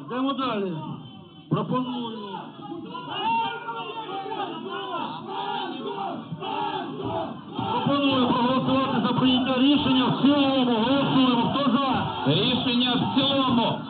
Йдемо далі. Пропоную. Пропоную проголосувати за прийняття рішення в цілому. Голосуємо. Хто за? Рішення в цілому.